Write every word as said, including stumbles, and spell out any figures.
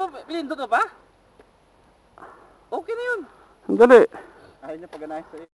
Pilindo ka ba? Okay na yun. Sandali. Ayaw niya pag-anahin sa'yo.